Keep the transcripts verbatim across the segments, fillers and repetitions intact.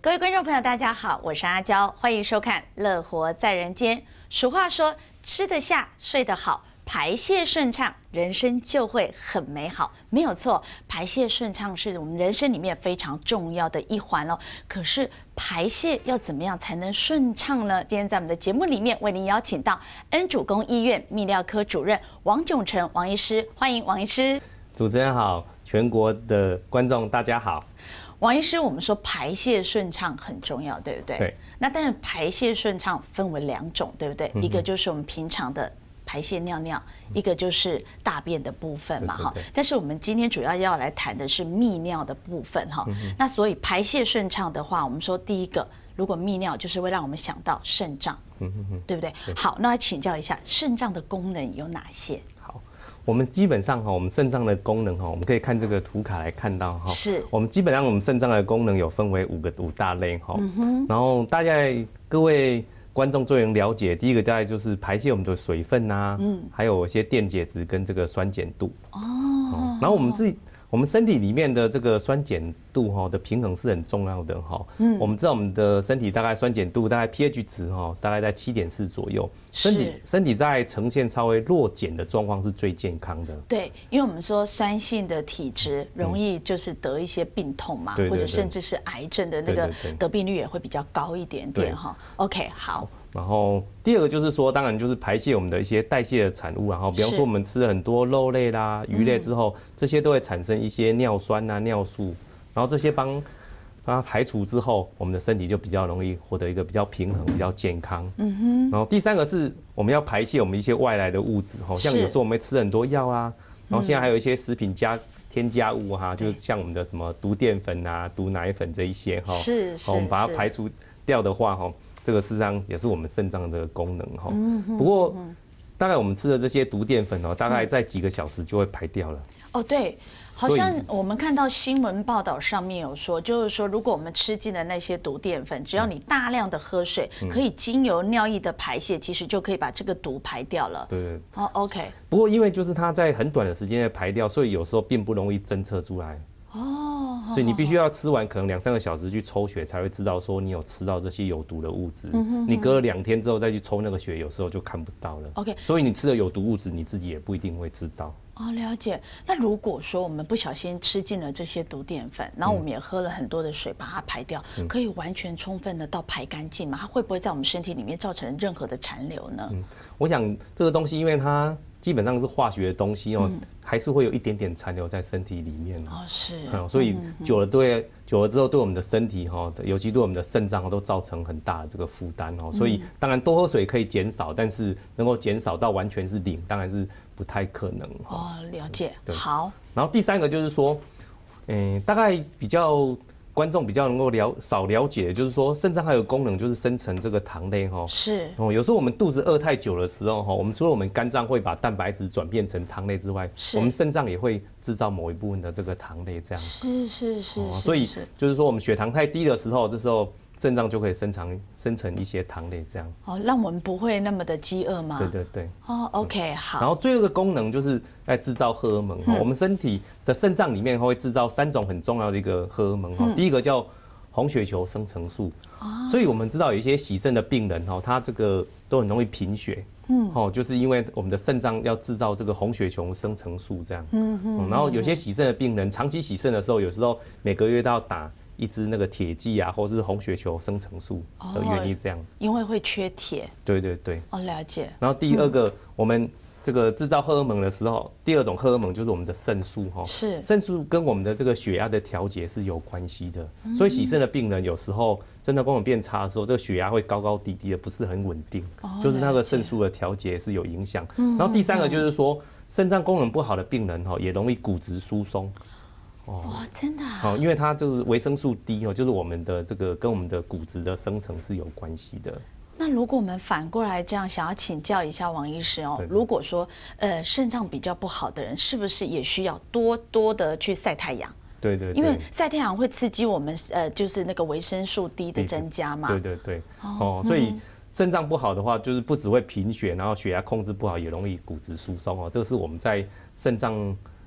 各位观众朋友，大家好，我是阿娇，欢迎收看《乐活在人间》。俗话说，吃得下，睡得好，排泄顺畅，人生就会很美好。没有错，排泄顺畅是我们人生里面非常重要的一环哦。可是排泄要怎么样才能顺畅呢？今天在我们的节目里面为您邀请到恩主公医院泌尿科主任王炯成王医师，欢迎王医师。 主持人好，全国的观众大家好。 王医师，我们说排泄顺畅很重要，对不对？ 对。 那但是排泄顺畅分为两种，对不对？嗯、一个就是我们平常的排泄尿尿，一个就是大便的部分嘛，哈。但是我们今天主要要来谈的是泌尿的部分，哈、嗯。那所以排泄顺畅的话，我们说第一个，如果泌尿就是会让我们想到肾脏，嗯嗯对不对？对好，那来请教一下，肾脏的功能有哪些？ 我们基本上哈，我们肾脏的功能哈，我们可以看这个图卡来看到哈。是。我们基本上我们肾脏的功能有分为五个五大类哈。嗯哼。然后大概各位观众最能了解，第一个大概就是排泄我们的水分呐，嗯，还有一些电解质跟这个酸碱度。哦。然后我们自己。我们身体里面的这个酸碱度哈的平衡是很重要的哈。嗯，我们知道我们的身体大概酸碱度大概 pH 值哈大概在七点四左右，身体身体在呈现稍微弱碱的状况是最健康的。 对，因为我们说酸性的体质容易就是得一些病痛嘛，嗯、或者甚至是癌症的那个得病率也会比较高一点点哈。OK， 好。 然后第二个就是说，当然就是排泄我们的一些代谢的产物，然后比方说我们吃了很多肉类啦、鱼类之后，嗯、这些都会产生一些尿酸啊、尿素，然后这些帮它排除之后，我们的身体就比较容易获得一个比较平衡、比较健康。嗯哼。然后第三个是我们要排泄我们一些外来的物质，好像有时候我们会吃很多药啊，然后现在还有一些食品加添加物哈、啊，就像我们的什么毒淀粉啊、毒奶粉这一些哈， 是是， 我们把它排除掉的话哈。这个事实上也是我们肾脏的功能哈，不过大概我们吃的这些毒淀粉哦，大概在几个小时就会排掉了。 哦，对，好像我们看到新闻报道上面有说，就是说如果我们吃进了那些毒淀粉，只要你大量的喝水，可以经由尿液的排泄，其实就可以把这个毒排掉了。 对对。 哦 ，OK。 不过因为就是它在很短的时间内排掉，所以有时候并不容易侦测出来。哦，所以你必须要吃完可能两三个小时去抽血，才会知道说你有吃到这些有毒的物质。嗯、你隔了两天之后再去抽那个血，有时候就看不到了。OK， 所以你吃的有毒物质，你自己也不一定会知道。 哦，了解。那如果说我们不小心吃进了这些毒淀粉，然后我们也喝了很多的水把它排掉，嗯、可以完全充分的到排干净吗？它会不会在我们身体里面造成任何的残留呢？嗯， 我想这个东西，因为它基本上是化学的东西哦，嗯、还是会有一点点残留在身体里面哦。 是， 嗯，所以久了对久了之后，对我们的身体哈，尤其对我们的肾脏都造成很大的这个负担哦。所以当然多喝水可以减少，但是能够减少到完全是零，当然是不太可能。 哦，了解。好。 然后第三个就是说，嗯，大概比较。观众比较能够了少了解，就是说肾脏还有功能就是生成这个糖类哈。是。哦，有时候我们肚子饿太久的时候哈，我们除了我们肝脏会把蛋白质转变成糖类之外，我们肾脏也会制造某一部分的这个糖类这样。 是是是。 哦，所以就是说我们血糖太低的时候，这时候肾脏就可以生成生成一些糖类这样。 哦，让我们不会那么的饥饿吗？ 对对对。 哦 ，OK， 好。 然后最后一个功能就是在制造荷尔蒙哈，嗯、我们身体的肾脏里面会制造三种很重要的一个荷尔蒙哈，嗯、第一个叫红血球生成素，哦、所以我们知道有一些洗肾的病人哈，他这个都很容易贫血，嗯，哦，就是因为我们的肾脏要制造这个红血球生成素这样，嗯嗯，然后有些洗肾的病人长期洗肾的时候，有时候每个月都要打一支那个铁剂啊，或是红血球生成素的原因这样，哦、 因为会缺铁。 对对对。 哦，了解。 然后第二个，嗯、我们这个制造荷尔蒙的时候，第二种荷尔蒙就是我们的肾素哈。是。肾素跟我们的这个血压的调节是有关系的，嗯、所以洗肾的病人有时候肾脏功能变差的时候，这个血压会高高低低的，不是很稳定，哦、就是那个肾素的调节是有影响。嗯、然后第三个就是说，肾脏功能不好的病人哈，也容易骨质疏松。 哦，哇，真的啊！ 哦，因为它就是维生素 D 哦，就是我们的这个跟我们的骨质的生成是有关系的。 那如果我们反过来这样想要请教一下王医师哦，如果说呃肾脏比较不好的人，是不是也需要多多的去晒太阳？ 对对， 因为晒太阳会刺激我们呃就是那个维生素 D 的增加嘛。 对对对，哦，所以肾脏不好的话，就是不只会贫血，然后血压控制不好，也容易骨质疏松哦。这个是我们在肾脏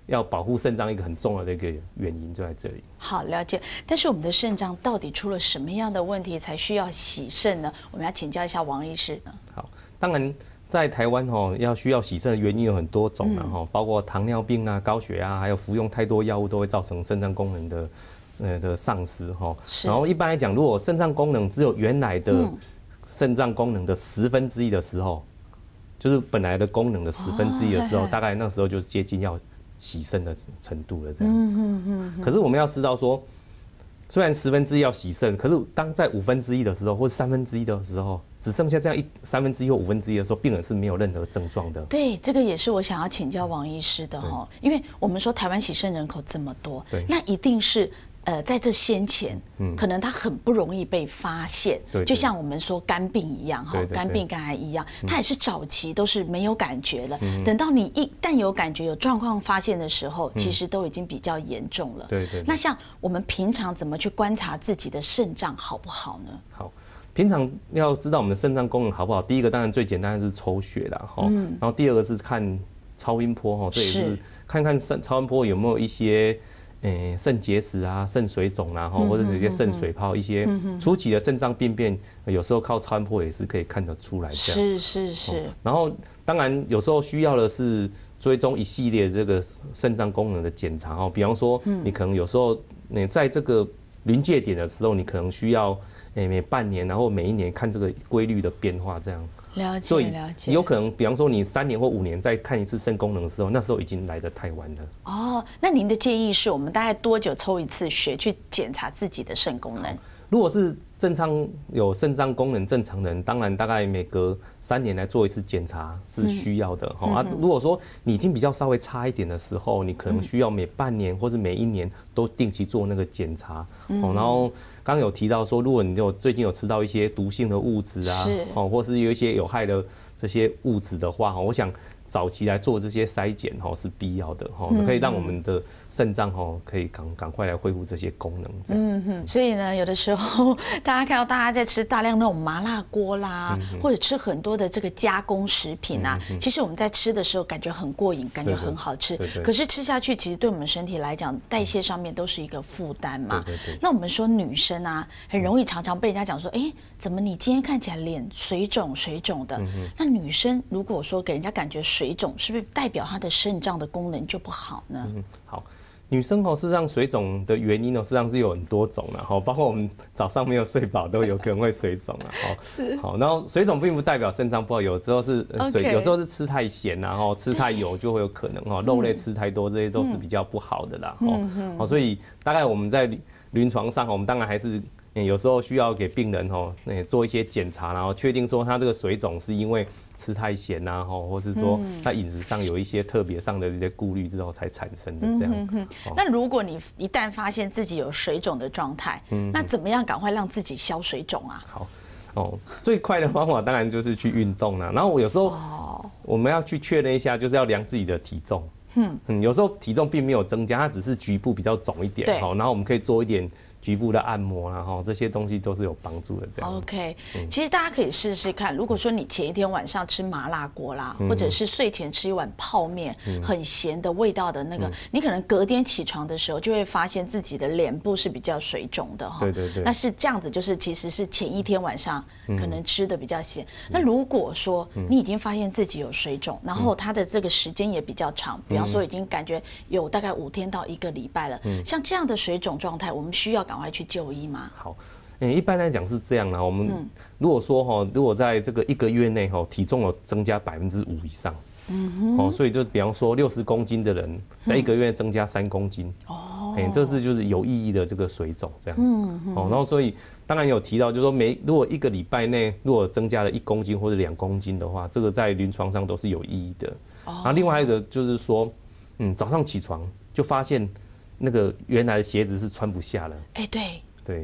要保护肾脏一个很重要的一个原因就在这里。 好，了解。但是我们的肾脏到底出了什么样的问题才需要洗肾呢？我们要请教一下王医师呢。 好，当然在台湾哈，要需要洗肾的原因有很多种啦哈，包括糖尿病啊、高血压，还有服用太多药物都会造成肾脏功能的呃的丧失哈。然后一般来讲，如果肾脏功能只有原来的肾脏功能的十分之一的时候，就是本来的功能的十分之一的时候，大概那时候就接近要洗肾的程度了这样。可是我们要知道说，虽然十分之一要洗肾，可是当在五分之一的时候，或三分之一的时候，只剩下这样一三分之一或五分之一的时候，病人是没有任何症状的。 对，这个也是我想要请教王医师的哈，因为我们说台湾洗肾人口这么多，那一定是。呃，在这先前，嗯，可能它很不容易被发现，对，就像我们说肝病一样，哈，肝病、肝癌一样，它也是早期都是没有感觉的，等到你一旦有感觉、有状况发现的时候，其实都已经比较严重了。对对。那像我们平常怎么去观察自己的肾脏好不好呢？ 好，平常要知道我们的肾脏功能好不好，第一个当然最简单的是抽血啦，哈，然后第二个是看超音波，哈，这也是看看肾超音波有没有一些。诶，肾结石啊、肾水肿啊，或者是一些肾水泡，一些初期的肾脏病变，有时候靠超音波也是可以看得出来的。 是是是。 然后，当然有时候需要的是追踪一系列这个肾脏功能的检查哦，比方说，你可能有时候你在这个临界点的时候，你可能需要诶每半年，然后每一年看这个规律的变化这样。 了解，了解。 有可能，比方说你三年或五年再看一次肾功能的时候，那时候已经来得太晚了。 哦，那您的建议是我们大概多久抽一次血去检查自己的肾功能？ 如果是正常有肾脏功能正常人，当然大概每隔三年来做一次检查是需要的哈、嗯、啊。如果说你已经比较稍微差一点的时候，你可能需要每半年或是每一年都定期做那个检查。嗯、然后刚刚有提到说，如果你有最近有吃到一些毒性的物质啊，哦，或是有一些有害的这些物质的话，我想。早期来做这些筛检哈是必要的哈，可以让我们的肾脏哈可以赶赶快来恢复这些功能。 嗯哼，所以呢，有的时候大家看到大家在吃大量那种麻辣锅啦，嗯、或者吃很多的这个加工食品啊，嗯、其实我们在吃的时候感觉很过瘾，感觉很好吃，对对对，可是吃下去其实对我们身体来讲，代谢上面都是一个负担嘛。对对对。那我们说女生啊，很容易常常被人家讲说，哎、欸，怎么你今天看起来脸水肿水肿的？嗯、那女生如果说给人家感觉水肿是不是代表她的肾脏的功能就不好呢？嗯， 好，女生哦，事实上水肿的原因哦，事实上是有很多种啦，哈，包括我们早上没有睡饱都有可能会水肿啊，哈，是，好，然后水肿并不代表肾脏不好，有时候是水， okay. 有时候是吃太咸啊，哈，吃太油就会有可能哈，肉类吃太多这些都是比较不好的啦，哈，好，所以大概我们在临床上，我们当然还是。有时候需要给病人哦，做一些检查，然后确定说他这个水肿是因为吃太咸呐，或是说他饮食上有一些特别上的这些顾虑之后才产生的这样。嗯哼哼。那如果你一旦发现自己有水肿的状态，嗯、那怎么样赶快让自己消水肿啊？ 好，哦，最快的方法当然就是去运动啦。然后我有时候我们要去确认一下，就是要量自己的体重。嗯嗯，有时候体重并没有增加，它只是局部比较肿一点，好，然后我们可以做一点。局部的按摩啦，哈，这些东西都是有帮助的。这样 ，OK，、嗯、其实大家可以试试看。如果说你前一天晚上吃麻辣锅啦，嗯、或者是睡前吃一碗泡面，嗯、很咸的味道的那个，嗯、你可能隔天起床的时候就会发现自己的脸部是比较水肿的哈。对对对。那是这样子，就是其实是前一天晚上可能吃的比较咸。嗯、那如果说你已经发现自己有水肿，然后它的这个时间也比较长，比方说已经感觉有大概五天到一个礼拜了，嗯、像这样的水肿状态，我们需要赶快去就医吗？ 好，欸，一般来讲是这样啦。我们如果说哈，如果在这个一个月内哈，体重有增加百分之五以上，嗯哼，哦，所以就比方说六十公斤的人，在一个月增加三公斤，哦，欸，这是就是有意义的这个水肿这样，嗯哼，哦，然后所以当然有提到，就是说每如果一个礼拜内如果增加了一公斤或者两公斤的话，这个在临床上都是有意义的。哦，然后另外一个就是说，嗯，早上起床就发现。那个原来的鞋子是穿不下了， 哎、欸，对对，啊，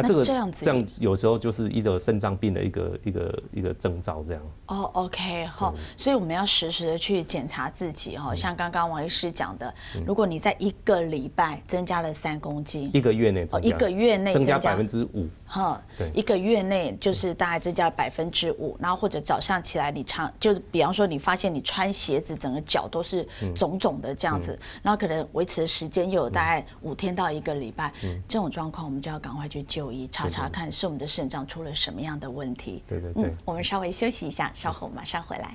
那这个这样子， 这样有时候就是一种肾脏病的一个一个一个征兆，这样。 哦 ，OK 哈，所以我们要实时的去检查自己哈，像刚刚王医师讲的，如果你在一个礼拜增加了三公斤， 一个月内哦， 一个月内增加百分之五， 哈，对，一个月内就是大概增加了百分之五，然后或者早上起来你常就是比方说你发现你穿鞋子整个脚都是肿肿的这样子，然后可能维持的时间又有大概五天到一个礼拜，这种状况我们就要赶快去就医查查看是我们的肾脏出了什么样的问题。 对对对，嗯， 我们稍微休息一下，稍后马上回来。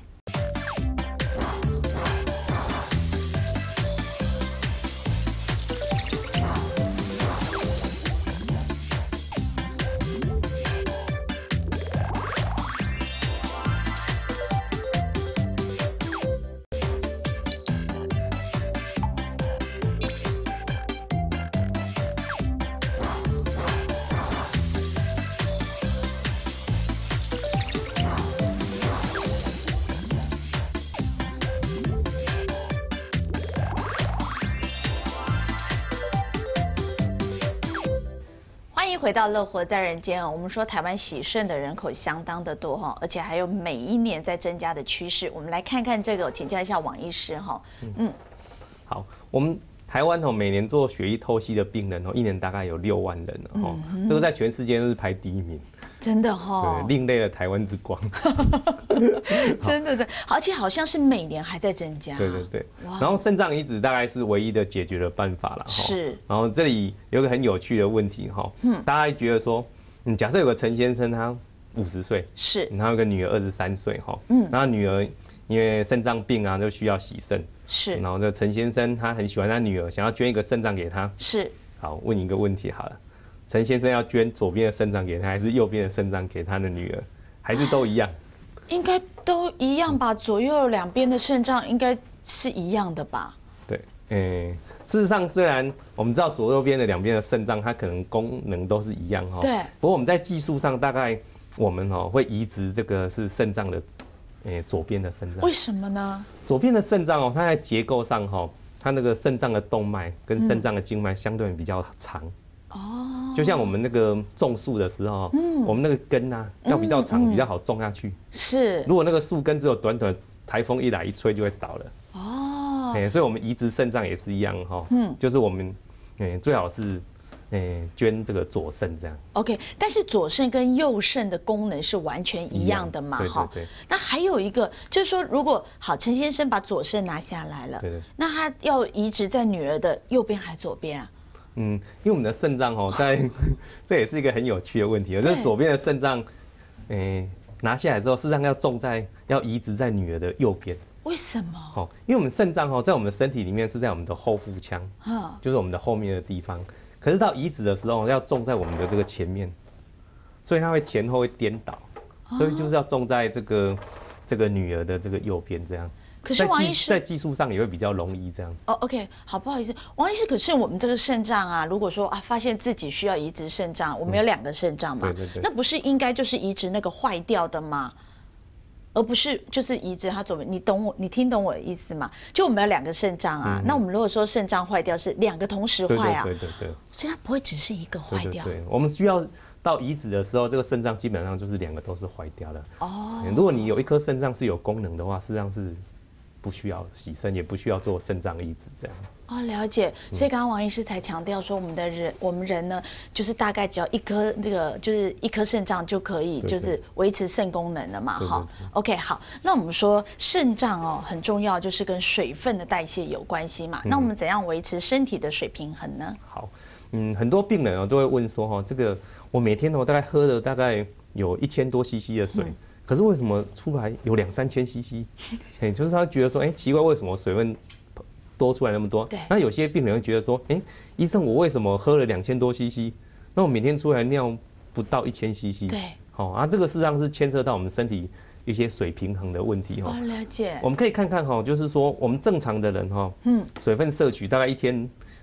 回到乐活在人间，我们说台湾洗肾的人口相当的多哈，而且还有每一年在增加的趋势。我们来看看这个，请教一下王医师哈。嗯， 好，我们台湾哦，每年做血液透析的病人哦，一年大概有六万人哦，这个在全世界都是排第一名。 真的哈、哦， 对，另类的台湾之光， 真的的，而且好像是每年还在增加。 对对对，然后肾脏移植大概是唯一的解决的办法了哈。 是， 然后这里有个很有趣的问题哈，嗯，大家觉得说，嗯，假设有个陈先生他五十岁， 是， 然后有个女儿二十三岁哈，嗯，然后女儿因为肾脏病啊就需要洗肾， 是， 然后这陈先生他很喜欢他女儿，想要捐一个肾脏给他， 是， 好，问你一个问题好了。陈先生要捐左边的肾脏给他，还是右边的肾脏给他的女儿，还是都一样？ 应该都一样吧，左右两边的肾脏应该是一样的吧？ 对，嗯，事实上虽然我们知道左右边的两边的肾脏，它可能功能都是一样哈， 对。 不过我们在技术上大概我们哦会移植这个是肾脏的，诶左边的肾脏。 为什么呢？ 左边的肾脏哦，它在结构上哈，它那个肾脏的动脉跟肾脏的静脉相对比较长。哦，就像我们那个种树的时候，嗯，我们那个根啊要比较长，嗯嗯、比较好种下去。 是， 如果那个树根只有短短，台风一来一吹就会倒了。哦，哎、欸，所以我们移植肾脏也是一样哈，嗯，就是我们，哎、欸，最好是，哎、欸，捐这个左肾这样。 OK， 但是左肾跟右肾的功能是完全一样的嘛？哈， 对对对。 那还有一个就是说，如果好，陈先生把左肾拿下来了， 对对， 那他要移植在女儿的右边还是左边啊？ 嗯，因为我们的肾脏哦，在这也是一个很有趣的问题，就是左边的肾脏，诶、欸，拿下来之后，事实上要种在要移植在女儿的右边。 为什么？ 哦，因为我们肾脏哦，在我们的身体里面是在我们的后腹腔，嗯，就是我们的后面的地方。可是到移植的时候，要种在我们的这个前面，所以它会前后会颠倒，所以就是要种在这个这个女儿的这个右边这样。 可是王医师在技术上也会比较容易这样。 哦 ，OK， 好，不好意思，王医师，可是我们这个肾脏啊，如果说啊发现自己需要移植肾脏，我们有两个肾脏嘛， 对对对， 那不是应该就是移植那个坏掉的吗？而不是就是移植它左边，你懂我，你听懂我的意思吗？就我们有两个肾脏啊，嗯、那我们如果说肾脏坏掉是两个同时坏啊， 对对对 对, 对， 所以它不会只是一个坏掉。 对, 对, 对，我们需要到移植的时候，这个肾脏基本上就是两个都是坏掉的。哦，如果你有一颗肾脏是有功能的话，事实上是不需要洗肾，也不需要做肾脏移植这样。 哦，了解。所以刚刚王医师才强调说，我们的人，我们人呢，就是大概只要一颗这个，就是一颗肾脏就可以，就是维持肾功能了嘛，哈。OK， 好。那我们说肾脏哦很重要，就是跟水分的代谢有关系嘛。嗯、那我们怎样维持身体的水平衡呢？ 好，嗯，很多病人哦都会问说，哈，这个我每天我大概喝了大概有一千多 C C 的水。嗯，可是为什么出来有两三千 C C？ 哎，就是他觉得说，哎、欸，奇怪，为什么水分多出来那么多？ 对。 那有些病人会觉得说，哎、欸，医生，我为什么喝了两千多 C C， 那我每天出来尿不到一千 C C？ 对。 好、哦、啊，这个事实上是牵涉到我们身体一些水平衡的问题哈。 哦，了解。 我们可以看看哈，就是说我们正常的人哈，嗯，水分摄取大概一天，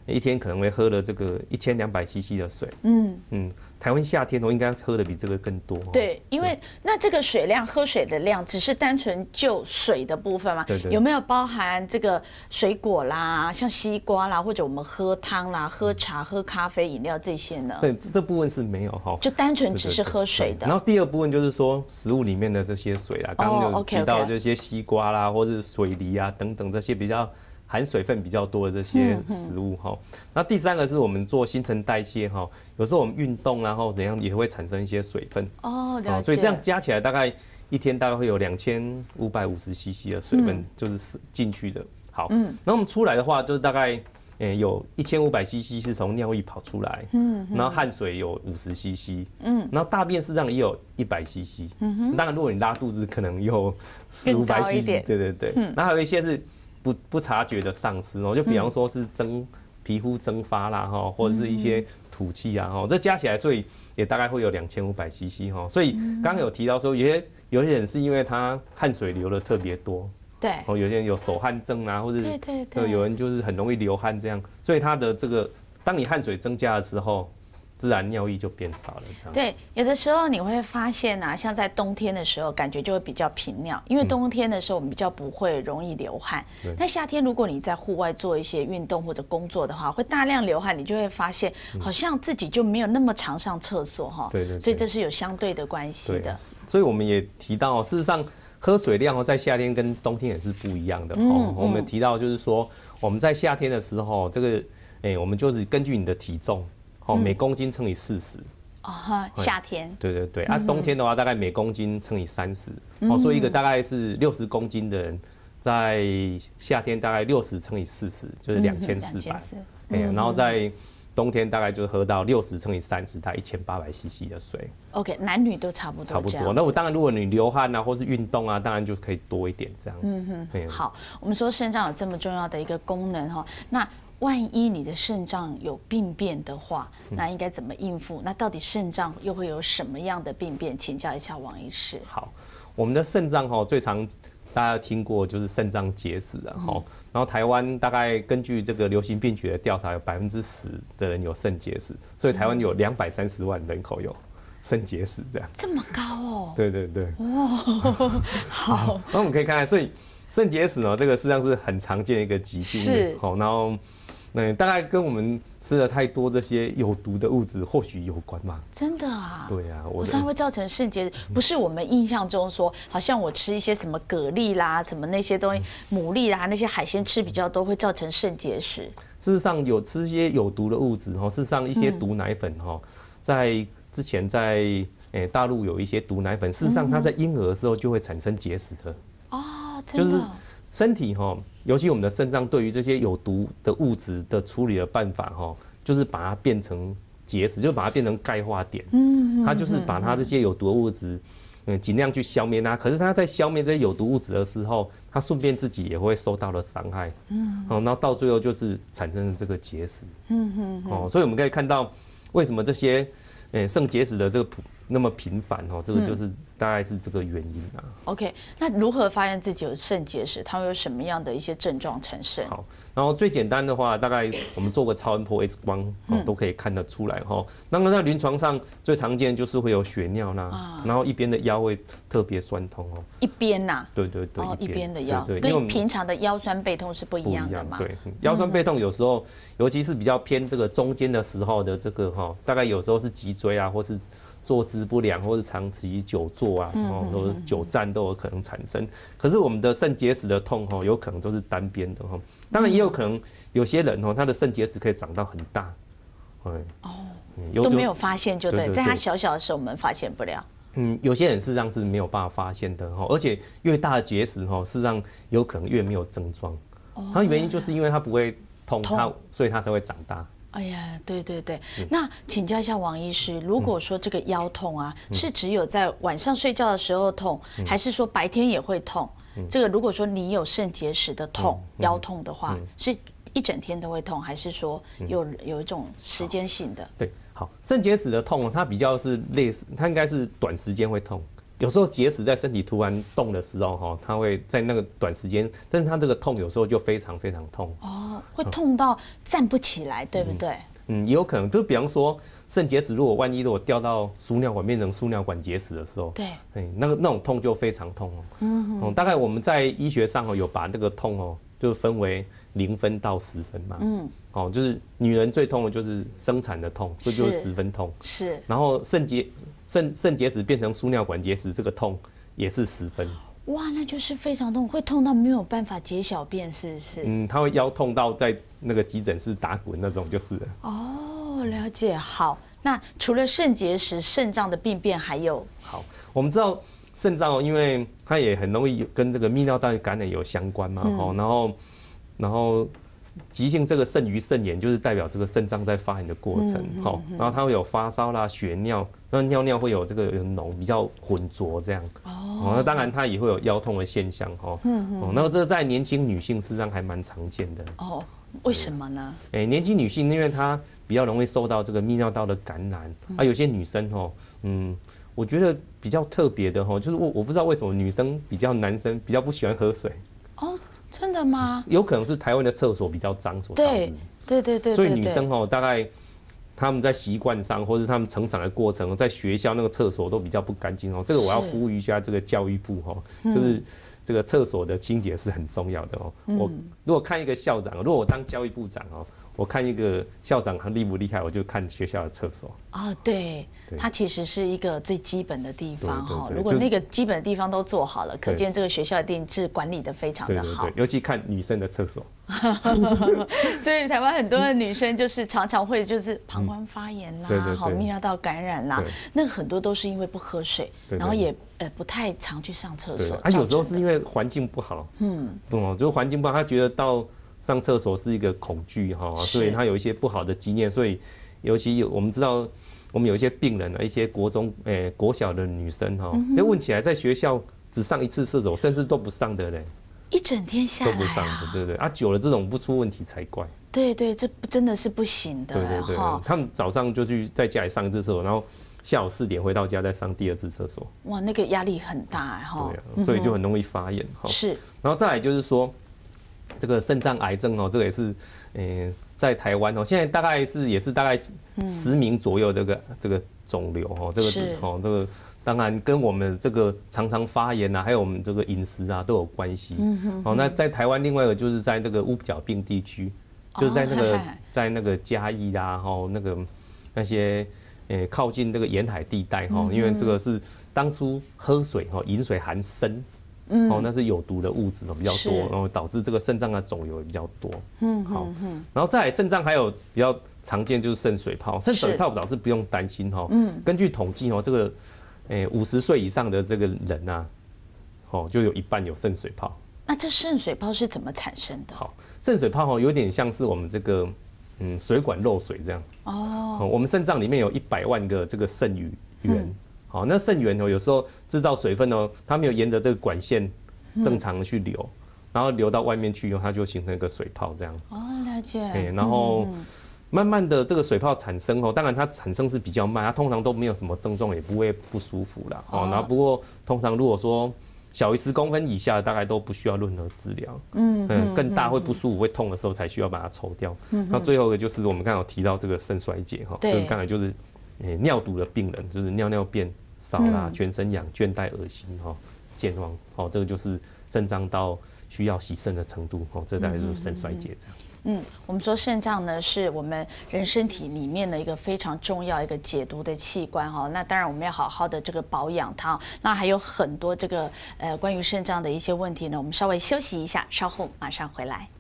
一天可能会喝了这个一千两百 C C 的水。嗯嗯，台湾夏天哦，应该喝的比这个更多。 对，因为那这个水量，喝水的量，只是单纯就水的部分吗？ 对对。 有没有包含这个水果啦，像西瓜啦，或者我们喝汤啦、喝茶、喝咖啡、饮料这些呢？ 对，这部分是没有哈， 就单纯只是喝水的。 然后第二部分就是说食物里面的这些水啦，刚刚有提到这些西瓜啦，或者是水梨啊等等这些比较含水分比较多的这些食物哈。那第三个是我们做新陈代谢哈，有时候我们运动然后怎样也会产生一些水分。 哦，了解。 所以这样加起来大概一天大概会有两千五百五十 C C 的水分就是进去的。好，嗯，那我们出来的话就是大概。欸、有一千五百 C C 是从尿液跑出来，嗯，然后汗水有五十 C C， 嗯，然后大便事实上也有一百 C C， 嗯哼，当然如果你拉肚子可能有四五百 C C， 对对对，嗯，然后还有一些是不不察觉的丧失哦，就比方说是蒸皮肤蒸发啦哈，或者是一些吐气啊哈，这加起来所以也大概会有两千五百 C C 哈，所以刚刚有提到说有些有些人是因为他汗水流的特别多。 对， 哦，有些人有手汗症啊，或者对对对， 有人就是很容易流汗这样，所以他的这个，当你汗水增加的时候，自然尿液就变少了这样。 对，有的时候你会发现啊，像在冬天的时候，感觉就会比较频尿，因为冬天的时候我们比较不会容易流汗。嗯、但夏天如果你在户外做一些运动或者工作的话，会大量流汗，你就会发现好像自己就没有那么常上厕所哈。 对 对, 对。 所以这是有相对的关系的。 所以我们也提到，事实上。喝水量哦，在夏天跟冬天也是不一样的哦。嗯、我们提到就是说，我们在夏天的时候，这个哎、欸，我们就是根据你的体重哦，每公斤乘以四十。 哦哈，夏天。 对对对，啊，冬天的话大概每公斤乘以三十。哦，所以一个大概是六十公斤的人，在夏天大概六十乘以四十，就是两千四百。哎，然后在冬天大概就喝到六十乘以三十，大概一千八百 C C 的水。 OK， 男女都差不多。 差不多。那我当然，如果你流汗啊，或是运动啊，当然就可以多一点这样。嗯哼。好，我们说肾脏有这么重要的一个功能哈，那万一你的肾脏有病变的话，那应该怎么应付？那到底肾脏又会有什么样的病变？请教一下王医师。 好，我们的肾脏哈最常。大家听过就是肾脏结石啊，哈、嗯，然后台湾大概根据这个流行病学的调查，有百分之十的人有肾结石，所以台湾有两百三十万人口有肾结石，这样这么高哦？ 对对对， 哦，好， 那我们可以看看，所以肾结石呢，这个实际上是很常见的一个疾病， 是， 好，然后。那大概跟我们吃了太多这些有毒的物质或许有关吧？ 真的啊？ 对啊， 我常常会造成肾结石，不是我们印象中说，好像我吃一些什么蛤蜊啦、什么那些东西、牡蛎啦那些海鲜吃比较多，会造成肾结石。 事实上，有吃一些有毒的物质哈，事实上一些毒奶粉哈，在之前在诶大陆有一些毒奶粉，事实上它在婴儿的时候就会产生结石的。 哦，真的。就是身体哈，尤其我们的肾脏对于这些有毒的物质的处理的办法哈，就是把它变成结石，就把它变成钙化点。嗯，它就是把它这些有毒的物质，嗯，尽量去消灭它。可是它在消灭这些有毒物质的时候，它顺便自己也会受到了伤害。嗯，哦，然后到最后就是产生了这个结石。嗯哼，哦，所以我们可以看到为什么这些，诶，肾结石的这个普那么频繁哦，这个就是大概是这个原因啊。 OK， 那如何发现自己有肾结石？它会有什么样的一些症状产生？ 好，然后最简单的话，大概我们做个超音波 X 光哦，都可以看得出来哈。那么在临床上最常见就是会有血尿啦，啊、然后一边的腰会特别酸痛哦。 一边呐？ 对对对， 哦，一边的腰， 对， 跟平常的腰酸背痛是不一样的嘛？ 对，腰酸背痛有时候，尤其是比较偏这个中间的时候的这个哈，大概有时候是脊椎啊，或是坐姿不良，或是长期久坐啊，然后或者久站都有可能产生。可是我们的肾结石的痛哈，有可能都是单边的哈。当然也有可能有些人哈，他的肾结石可以长到很大，哎， 哦，都没有发现就对，在他小小的时候我们发现不了。 嗯，有些人事实上是没有办法发现的哈，而且越大的结石哈，事实上有可能越没有症状。它的原因就是因为它不会痛，它所以它才会长大。 哎呀，对对对，那请教一下王医师，如果说这个腰痛啊，嗯、是只有在晚上睡觉的时候痛，嗯、还是说白天也会痛？嗯、这个如果说你有肾结石的痛、嗯、腰痛的话，嗯、是一整天都会痛，还是说有有一种时间性的？ 对，好，肾结石的痛它比较是类似，它应该是短时间会痛。 有时候结石在身体突然动的时候，哈，它会在那个短时间，但是它这个痛有时候就非常非常痛。 哦，会痛到站不起来，嗯、对不对？ 嗯，也有可能，就比方说肾结石，如果万一如果掉到输尿管变成输尿管结石的时候， 对， 哎，那个那种痛就非常痛哦。嗯, 嗯，大概我们在医学上哦有把这个痛哦就分为零分到十分嘛。嗯，哦，就是女人最痛的就是生产的痛，这就是十分痛。 是， 然后肾结肾肾结石变成输尿管结石，这个痛也是十分。 哇，那就是非常痛，会痛到没有办法解小便，是不是？ 嗯，他会腰痛到在那个急诊室打滚那种，就是了。 哦，了解。好，那除了肾结石、肾脏的病变，还有？ 好，我们知道肾脏哦，因为它也很容易跟这个泌尿道感染有相关嘛，哦、嗯，然后，然后急性这个肾盂肾炎就是代表这个肾脏在发炎的过程，好、嗯嗯嗯，然后它会有发烧啦、血尿，那尿尿会有这个有脓，比较浑浊这样。哦，那当然它也会有腰痛的现象，哈，嗯嗯，那这在年轻女性事实上还蛮常见的。 哦，为什么呢？ 哎、欸，年轻女性因为她比较容易受到这个泌尿道的感染，嗯、啊，有些女生哦，嗯，我觉得比较特别的哈，就是我我不知道为什么女生比较男生比较不喜欢喝水。 哦。真的吗？ 有可能是台湾的厕所比较脏所导致。 对对对对。 所以女生哦，大概他们在习惯上，或是他们成长的过程，在学校那个厕所都比较不干净哦。这个我要呼吁一下这个教育部哦，就是这个厕所的清洁是很重要的哦。我如果看一个校长，如果我当教育部长哦。我看一个校长他厉不厉害，我就看学校的厕所。 哦，对，它其实是一个最基本的地方哈。如果那个基本的地方都做好了，可见这个学校一定是管理的非常的好。 对对对，尤其看女生的厕所。 所以台湾很多的女生就是常常会就是膀胱发炎啦，好泌尿道感染啦，那很多都是因为不喝水，然后也呃不太常去上厕所。 啊，有时候是因为环境不好，嗯，哦，就是环境不好，他觉得到。上厕所是一个恐惧哈，所以他有一些不好的经验，所以尤其有我们知道，我们有一些病人啊，一些国中诶、欸、国小的女生哈，那、嗯、问起来在学校只上一次厕所，甚至都不上的嘞， 一整天下来、啊、 都不上的，对对啊，久了这种不出问题才怪。 对对，这真的是不行的。 对对对，他们早上就去在家里上一次厕所，然后下午四点回到家再上第二次厕所。 哇，那个压力很大哈。 对啊，所以就很容易发炎哈。 是， 然后再来就是说。这个肾脏癌症哦，这个也是，呃，在台湾哦，现在大概是也是大概十名左右这个、嗯、这个肿瘤哦，这个是哦，这个当然跟我们这个常常发炎啊，还有我们这个饮食啊都有关系。嗯哼哼。哦，那在台湾另外一个就是在这个乌角病地区，就是在那个、哦、在那个嘉义啊，哈，那个那些呃靠近这个沿海地带哈，因为这个是当初喝水哈，饮水含砷。嗯、哦，那是有毒的物质比较多，然后导致这个肾脏的肿瘤也比较多。嗯，好，然后再来肾脏还有比较常见就是肾水泡，肾水泡倒是不用担心哈。嗯，根据统计哦，这个诶五十岁以上的这个人啊，哦就有一半有肾水泡。 那这肾水泡是怎么产生的？ 好，肾水泡哦有点像是我们这个嗯水管漏水这样。哦，哦我们肾脏里面有一百万个这个肾盂源。嗯好，那肾源哦，有时候制造水分哦，它没有沿着这个管线正常的去流，嗯、然后流到外面去以后，它就形成一个水泡这样。 哦，了解。 哎，然后慢慢的这个水泡产生哦，当然它产生是比较慢，它通常都没有什么症状，也不会不舒服啦。哦，然后不过通常如果说小于十公分以下，大概都不需要任何治疗。嗯嗯，更大会不舒服、会痛的时候才需要把它抽掉。嗯，那最后一个就是我们刚才有提到这个肾衰竭哈，就是刚才就是诶尿毒的病人，就是尿尿便。少啦，全身痒、倦怠、恶心哈、健忘，哦，这个就是肾脏到需要洗肾的程度，哦，这大概就是肾衰竭这样。 嗯，我们说肾脏呢是我们人身体里面的一个非常重要一个解毒的器官哈。那当然我们要好好的这个保养它。那还有很多这个呃关于肾脏的一些问题呢，我们稍微休息一下，稍后马上回来。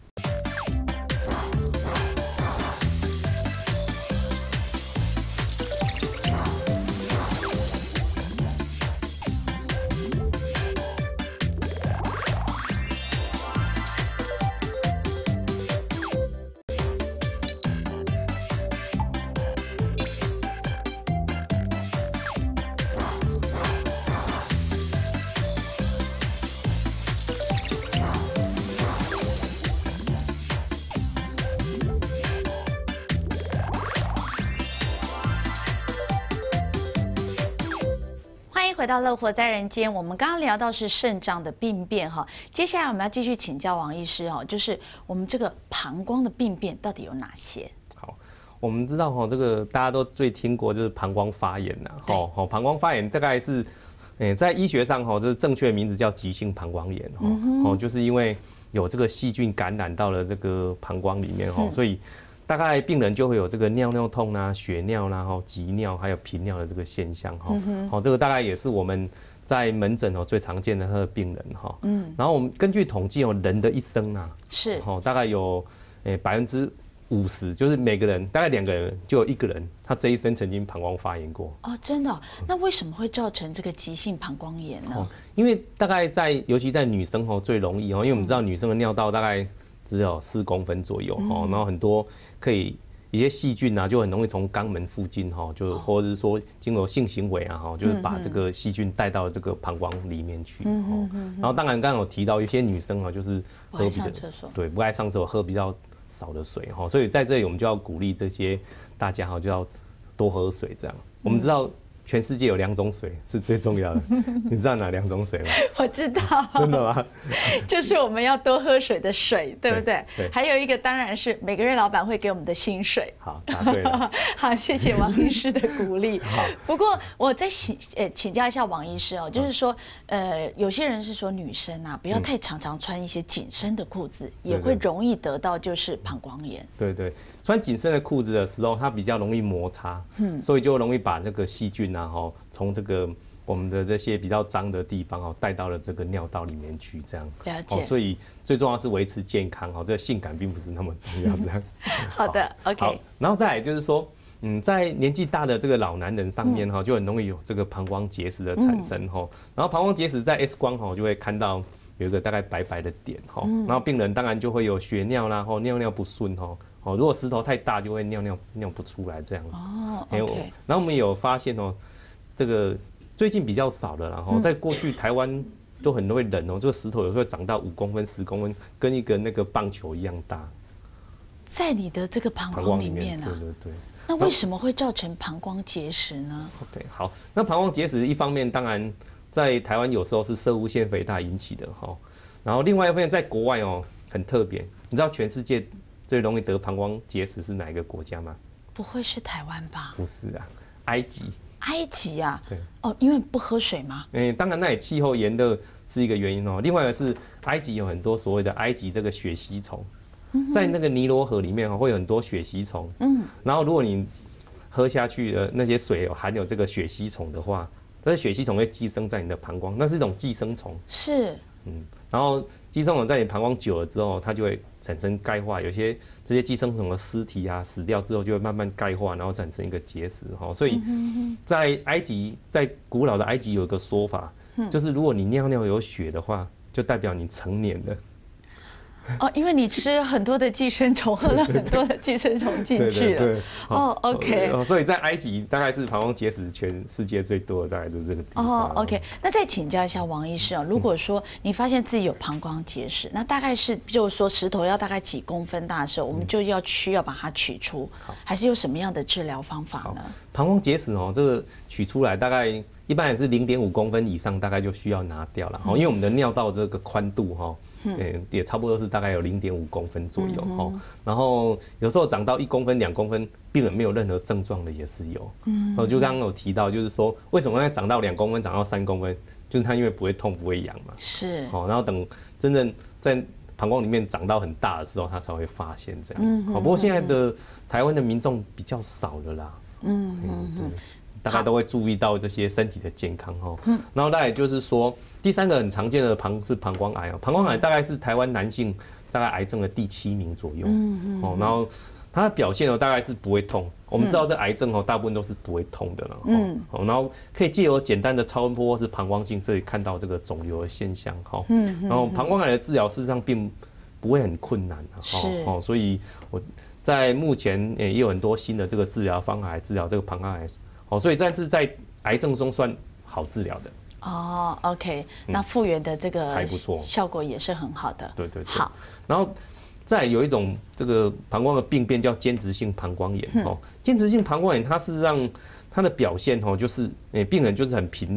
回到乐活在人间，我们刚刚聊到是肾脏的病变哈，接下来我们要继续请教王医师哦，就是我们这个膀胱的病变到底有哪些？ 好，我们知道哈，这个大家都最听过就是膀胱发炎呐，哦，好，膀胱发炎大概是，诶，在医学上哈，这是正确的名字叫急性膀胱炎哈，哦，就是因为有这个细菌感染到了这个膀胱里面哈，所以大概病人就会有这个尿尿痛啊、血尿啦、哈、急尿还有频尿的这个现象哈。好，这个大概也是我们在门诊哦最常见的他的病人哈。嗯。然后我们根据统计哦，人的一生啊， 是， 哦，大概有诶百分之五十，就是每个人大概两个人就有一个人，他这一生曾经膀胱发炎过。 哦，真的、哦？那为什么会造成这个急性膀胱炎呢？哦， 因为大概在尤其在女生哦最容易哦，因为我们知道女生的尿道大概只有四公分左右哈，然后很多可以一些细菌啊，就很容易从肛门附近哈，就或者是说经过性行为啊哈，就是把这个细菌带到这个膀胱里面去。然后当然刚刚有提到一些女生啊，就是喝比较对不爱上厕所，喝比较少的水哈，所以在这里我们就要鼓励这些大家哈，就要多喝水这样。我们知道全世界有两种水是最重要的，你知道哪两种水吗？ 我知道， 真的吗？ 就是我们要多喝水的水，对不对？ 对。 还有一个当然是每个月老板会给我们的薪水。 好，答对了。 好，谢谢王医师的鼓励。 好。 不过我再请呃请教一下王医师哦，就是说呃有些人是说女生啊不要太常常穿一些紧身的裤子，也会容易得到就是膀胱炎。 对对。穿紧身的裤子的时候，它比较容易摩擦，嗯，所以就容易把这个细菌啊，哈，从这个我们的这些比较脏的地方哦，带到了这个尿道里面去，这样。 了解。 所以最重要是维持健康，哦，这个性感并不是那么重要，这样。 好的 ，OK。 好，然后再来就是说，嗯，在年纪大的这个老男人上面哈，就很容易有这个膀胱结石的产生哈。然后膀胱结石在 X 光哈就会看到有一个大概白白的点哈，然后病人当然就会有血尿啦，或尿尿不顺哈。哦，如果石头太大，就会尿尿尿不出来这样。 哦 ，OK。 然后我们有发现哦，这个最近比较少了，然后在过去台湾都很会冷哦，这个石头有时候长到五公分、十公分，跟一个那个棒球一样大。 在你的这个膀胱里面啊？ 对对对。 那为什么会造成膀胱结石呢 ？OK， 好，那膀胱结石一方面当然在台湾有时候是攝護腺肥大引起的哈，然后另外一方面在国外哦很特别，你知道全世界最容易得膀胱结石是哪一个国家吗？ 不会是台湾吧？ 不是啊，埃及。 埃及啊？ 对。 哦，因为不喝水吗？ 哎、欸，当然那里气候炎热是一个原因哦。另外一个是埃及有很多所谓的埃及这个血吸虫，嗯、在那个尼罗河里面哦会有很多血吸虫。嗯。然后如果你喝下去的那些水有含有这个血吸虫的话，那些血吸虫会寄生在你的膀胱，那是一种寄生虫。 是。 嗯。然后寄生虫在你膀胱久了之后，它就会产生钙化，有些这些寄生虫的尸体啊死掉之后，就会慢慢钙化，然后产生一个结石哈。所以在埃及，在古老的埃及有一个说法，就是如果你尿尿有血的话，就代表你成年了。 哦，因为你吃很多的寄生虫，喝了很多的寄生虫进去了。 对对对哦 ，OK。 所以在埃及大概是膀胱结石全世界最多的，大概就是这个地方。 哦 ，OK。那再请教一下王医师啊，如果说你发现自己有膀胱结石，那大概是就是说石头要大概几公分大的时候，我们就要需要把它取出，还是有什么样的治疗方法呢？ 膀胱结石哦，这个取出来大概一般也是零点五公分以上，大概就需要拿掉了。因为我们的尿道这个宽度哈。嗯，也差不多是大概有零点五公分左右哈、嗯，然后有时候长到一公分、两公分，病人没有任何症状的也是有。嗯，我就刚刚有提到，就是说为什么会长到两公分、长到三公分，就是它因为不会痛、不会痒嘛。 是。 好，然后等真正在膀胱里面长到很大的时候，它才会发现这样。嗯，好，不过现在的台湾的民众比较少了啦。嗯嗯嗯。大概都会注意到这些身体的健康哈，嗯，然后再来就是说，第三个很常见的膀是膀胱癌哦，膀胱癌大概是台湾男性大概癌症的第七名左右，嗯嗯，哦，然后它的表现哦大概是不会痛，我们知道这癌症哦大部分都是不会痛的了，嗯，哦，然后可以借由简单的超音波或是膀胱镜可以看到这个肿瘤的现象哈，嗯，然后膀胱癌的治疗事实上并不会很困难的， 是， 哦，所以我在目前也有很多新的这个治疗方法来治疗这个膀胱癌。哦，所以这是在癌症中算好治疗的。 哦 ，OK， 那复原的这个还不错， 效果也是很好的。 对对对。 好， 然后再有一种这个膀胱的病变叫间质性膀胱炎。哦，间质性膀胱炎它事实上它的表现哦，就是诶病人就是很频尿，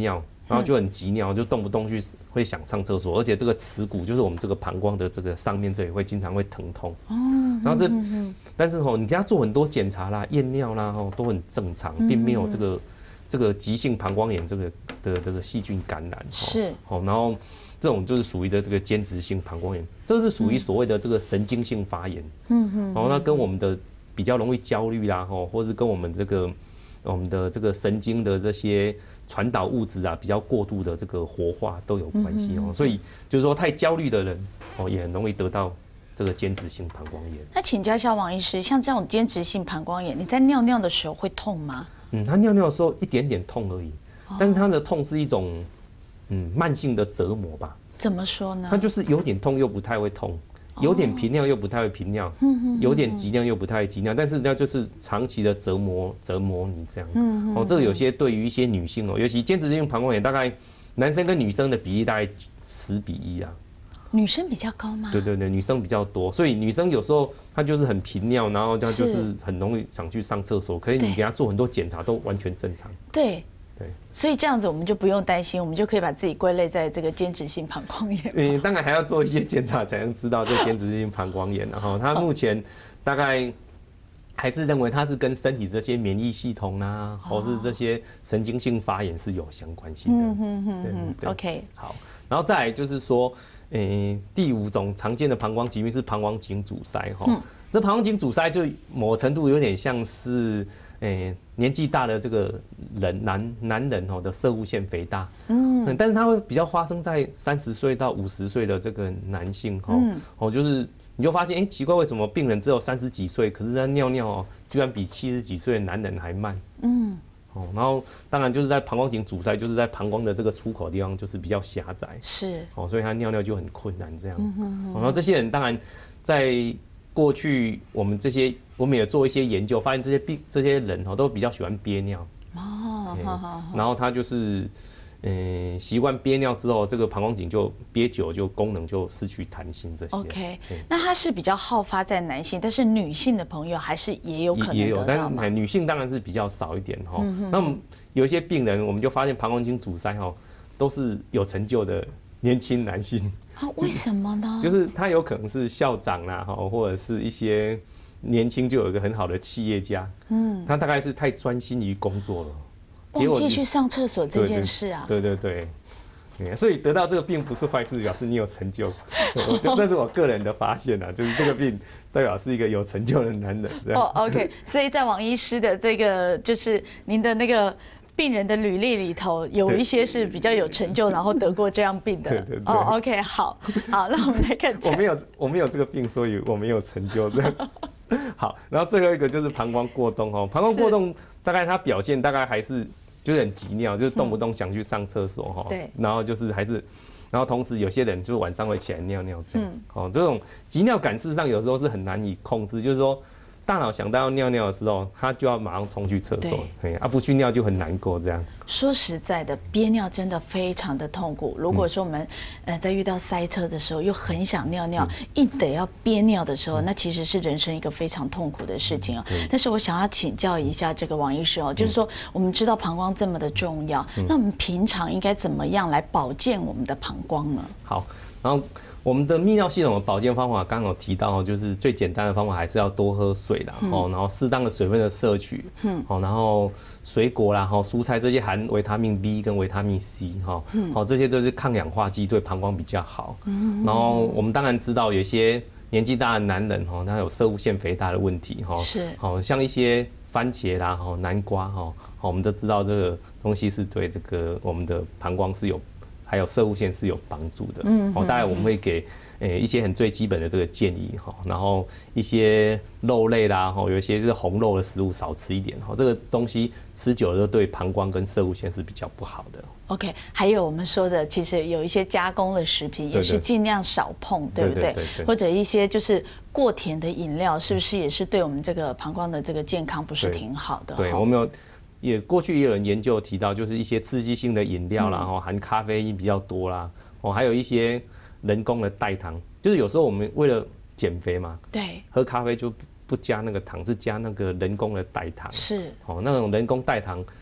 然后就很急尿，就动不动去会想上厕所，而且这个耻骨就是我们这个膀胱的这个上面这里会经常会疼痛。哦，然后这，但是吼，你给他做很多检查啦、验尿啦，吼都很正常，并没有这个这个急性膀胱炎这个的这个细菌感染。 是， 好，然后这种就是属于的这个间质性膀胱炎，这是属于所谓的这个神经性发炎。嗯嗯，然后那跟我们的比较容易焦虑啦，吼，或是跟我们这个我们的这个神经的这些传导物质啊比较过度的这个活化都有关系哦，所以就是说太焦虑的人哦也很容易得到这个间质性膀胱炎。 那请教一下王医师，像这种间质性膀胱炎，你在尿尿的时候会痛吗？ 嗯，他尿尿的时候一点点痛而已，但是他的痛是一种嗯慢性的折磨吧？ 怎么说呢？ 他就是有点痛又不太会痛。有点频尿又不太会频尿，有点急尿又不太会急尿，但是那就是长期的折磨折磨你这样。哦，这个有些对于一些女性哦，尤其间质性膀胱炎，大概男生跟女生的比例大概十比一啊。 女生比较高吗？ 对对对，女生比较多，所以女生有时候她就是很频尿，然后她就是很容易想去上厕所，可是你给她做很多检查都完全正常。 对。 对， 所以这样子我们就不用担心，我们就可以把自己归类在这个间质性膀胱炎。 嗯，当然还要做一些检查才能知道这间质性膀胱炎。然后他目前大概还是认为它是跟身体这些免疫系统啊，或是这些神经性发炎是有相关性的。嗯嗯嗯嗯 OK， 好，然后再来就是说，呃，第五种常见的膀胱疾病是膀胱颈阻塞哈。嗯、这膀胱颈阻塞就某程度有点像是。诶、欸，年纪大的这个人男男人哦的攝護腺肥大，嗯，但是它会比较发生在三十岁到五十岁的这个男性哈，嗯，哦，就是你就发现，哎、欸，奇怪，为什么病人只有三十几岁，可是他尿尿哦，居然比七十几岁的男人还慢，嗯，哦，然后当然就是在膀胱颈阻塞，就是在膀胱的这个出口地方就是比较狭窄， 是， 哦，所以他尿尿就很困难这样，嗯哼哼，然后这些人当然在过去我们这些。我们也做一些研究，发现这些病这些人哦都比较喜欢憋尿哦，嗯、然后他就是嗯习惯憋尿之后，这个膀胱颈就憋久就功能就失去弹性这些。 OK， 那它是比较好发在男性，但是女性的朋友还是也有可能也有， 得到但是女性当然是比较少一点哈。嗯、那么有一些病人，我们就发现膀胱颈阻塞哈都是有成就的年轻男性。 啊，为什么呢？ 就是他有可能是校长啦哈，或者是一些。年轻就有一个很好的企业家，嗯，他大概是太专心于工作了， 忘记去上厕所这件事啊。 对对对，对，所以得到这个病不是坏事，表示你有成就。这是我个人的发现啊，就是这个病代表是一个有成就的男人。 哦 ，OK， 所以在王医师的这个就是您的那个。病人的履历里头有一些是比较有成就，然后得过这样病的。 对对对。 哦 ，OK， 好，好，那我们来看。 我没有，我没有这个病，所以我没有成就这样。好，然后最后一个就是膀胱过动哦，膀胱过动大概它表现大概还是就是很急尿，就是动不动想去上厕所哈。对。然后就是还是，然后同时有些人就是晚上会起来尿尿这样。嗯。哦，这种急尿感事实上有时候是很难以控制，就是说。大脑想到要尿尿的时候，他就要马上冲去厕所，啊不去尿就很难过这样。 说实在的，憋尿真的非常的痛苦。如果说我们呃在遇到塞车的时候，又很想尿尿，硬得要憋尿的时候，那其实是人生一个非常痛苦的事情哦。但是我想要请教一下这个王医师哦，就是说我们知道膀胱这么的重要，那我们平常应该怎么样来保健我们的膀胱呢？ 好，然后。我们的泌尿系统的保健方法，刚刚有提到，就是最简单的方法还是要多喝水啦，哦、嗯，然后适当的水分的摄取，嗯，好，然后水果啦，哈，蔬菜这些含维他命 B 跟维他命 C， 哈，嗯，好，这些都是抗氧化剂，对膀胱比较好。嗯，然后我们当然知道，有些年纪大的男人，哈，他有攝護腺肥大的问题，哈，是，好像一些番茄啦，哈，南瓜，哈，好，我们都知道这个东西是对这个我们的膀胱是有。还有攝護腺是有帮助的，嗯，哦，大概我们会给诶一些很最基本的这个建议哈，然后一些肉类啦，哈，有一些是红肉的食物少吃一点哈，这个东西吃久了对膀胱跟攝護腺是比较不好的。 OK， 还有我们说的，其实有一些加工的食品也是尽量少碰，对不对？或者一些就是过甜的饮料，是不是也是对我们这个膀胱的这个健康不是挺好的？ 对，我们有。也过去也有人研究提到，就是一些刺激性的饮料啦，哈、嗯，含咖啡因比较多啦，哦，还有一些人工的代糖，就是有时候我们为了减肥嘛， 对， 喝咖啡就不加那个糖，是加那个人工的代糖， 是， 哦，那种人工代糖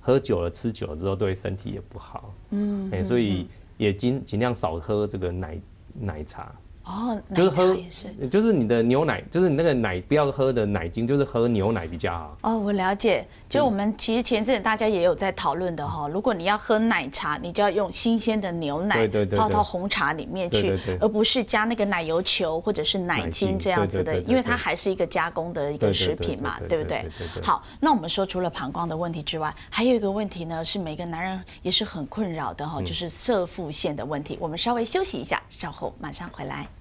喝酒了、吃酒了之后，对身体也不好。嗯，哎，所以也尽尽量少喝这个奶奶茶。 哦， 就是喝也是， 就是你的牛奶，就是你那个奶不要喝的奶精，就是喝牛奶比较好。 哦，我了解。就我们其实前阵子大家也有在讨论的哈，如果你要喝奶茶，你就要用新鲜的牛奶泡到红茶里面去，而不是加那个奶油球或者是奶精这样子的，因为它还是一个加工的一个食品嘛，对不对？好，那我们说除了膀胱的问题之外，还有一个问题呢，是每个男人也是很困扰的哈，就是射腹腺的问题。我们稍微休息一下，稍后马上回来。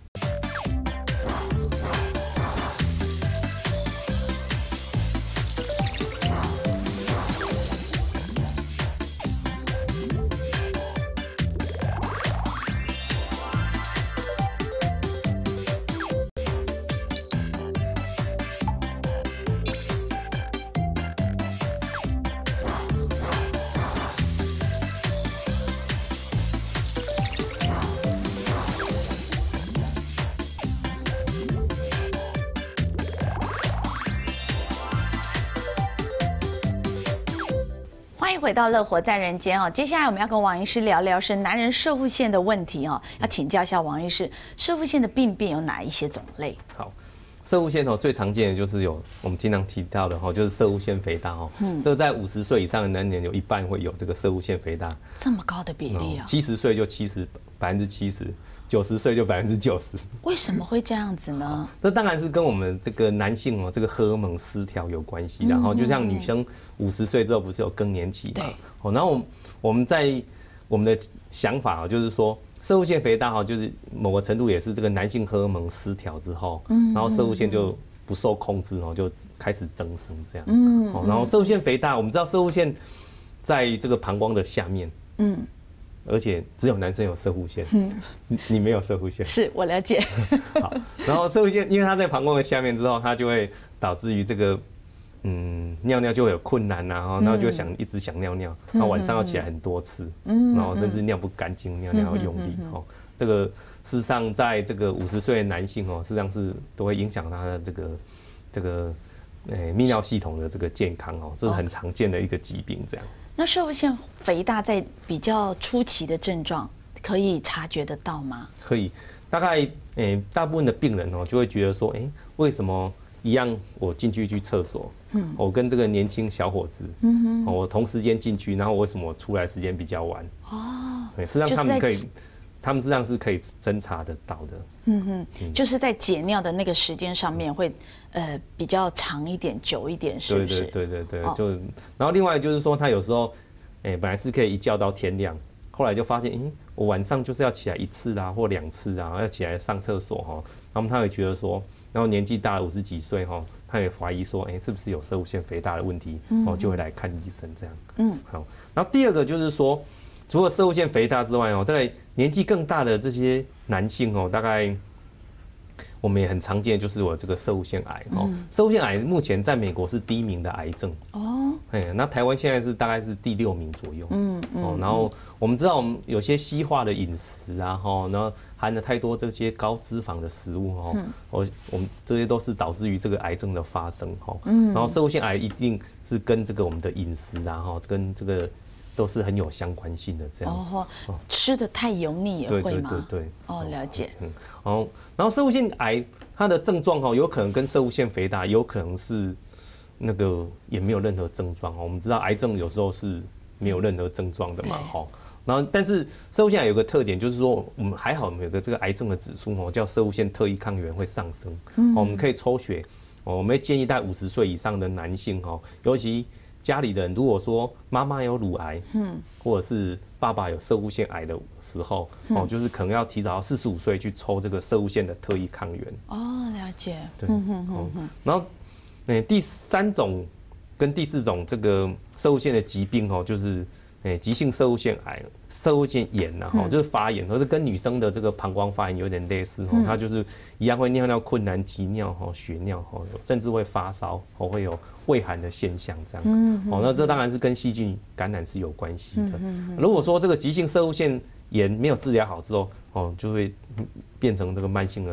欢迎回到乐活在人间哦。接下来我们要跟王医师聊聊是男人射腹腺的问题哦，要请教一下王医师，射腹腺的病变有哪一些种类？ 好，射腹腺哦最常见的就是有我们经常提到的哈，就是射腹腺肥大哦。嗯，这个在五十岁以上的男人有一半会有这个射腹腺肥大， 这么高的比例啊！ 七十岁就七十百分之七十。九十岁就百分之九十， 为什么会这样子呢？ 这当然是跟我们这个男性哦，这个荷尔蒙失调有关系。然后就像女生五十岁之后不是有更年期嘛？哦，然后我们在我们的想法哦，就是说射腹腺肥大哈，就是某个程度也是这个男性荷尔蒙失调之后，然后射腹腺就不受控制哦，就开始增生这样。嗯，哦，然后射腹腺肥大，我们知道射腹腺在这个膀胱的下面。嗯。而且只有男生有射腹腺，嗯，你没有射腹腺， 是我了解。 好，然后射腹腺，因为它在膀胱的下面之后，它就会导致于这个，嗯，尿尿就会有困难呐，然后就想一直想尿尿，然后晚上要起来很多次，嗯，然后甚至尿不干净，尿尿要用力哦。这个事实上，在这个五十岁的男性哦，事实上是都会影响他的这个这个诶泌尿系统的这个健康哦，这是很常见的一个疾病，这样。 那射腹腺肥大在比较初期的症状可以察觉得到吗？ 可以，大概诶、欸，大部分的病人哦就会觉得说，哎、欸，为什么一样我进去去厕所，嗯，我跟这个年轻小伙子，嗯哼，我同时间进去，然后为什么我出来时间比较晚？哦，对，实际上他们可以。他们实际上是可以侦查得到的， 嗯哼，就是在解尿的那个时间上面会，呃，比较长一点、久一点，是不是？ 对对对对对，哦、就然后另外就是说，他有时候，哎、欸，本来是可以一觉到天亮，后来就发现，哎、欸，我晚上就是要起来一次啦，或两次啊，要起来上厕所哈，然后他会觉得说，然后年纪大了五十几岁哈，他也怀疑说，哎、欸，是不是有射腹腺肥大的问题，哦，就会来看医生这样，嗯，好，然后第二个就是说。除了射腹腺肥大之外哦，在年纪更大的这些男性哦，大概我们也很常见，就是我这个射腹腺癌哦。射腹腺癌目前在美国是第一名的癌症哦，哎，那台湾现在是大概是第六名左右，嗯嗯。哦，然后我们知道我们有些西化的饮食啊，哈，然后含了太多这些高脂肪的食物哦，我我们这些都是导致于这个癌症的发生哈。嗯。然后射腹腺癌一定是跟这个我们的饮食啊，哈，跟这个。都是很有相关性的，这样哦，吃的太油腻也会吗？对对对对，哦，了解。嗯， 哦，然后射腹腺癌它的症状哈，有可能跟射腹腺肥大，有可能是那个也没有任何症状哦。我们知道癌症有时候是没有任何症状的嘛，哈。然后，但是射腹腺癌有个特点，就是说我们还好，我们有个这个癌症的指数哦，叫射腹腺特异抗原会上升。嗯，我们可以抽血，我们会建议在五十岁以上的男性哦，尤其。家里的人如果说妈妈有乳癌，嗯，或者是爸爸有射腹腺癌的时候，哦，就是可能要提早四十五岁去抽这个射腹腺的特异抗原。 哦，了解。 对，嗯嗯。然后，诶，第三种跟第四种这个射腹腺的疾病哦，就是诶急性射腹腺癌、射腹腺炎然后就是发炎，或是跟女生的这个膀胱发炎有点类似哦，它就是一样会尿尿困难、急尿哈、血尿哈，甚至会发烧哦，会有。畏寒的现象，这样，嗯，哦，那这当然是跟细菌感染是有关系的。嗯、如果说这个急性射腹腺炎没有治疗好之后，哦，就会变成这个慢性的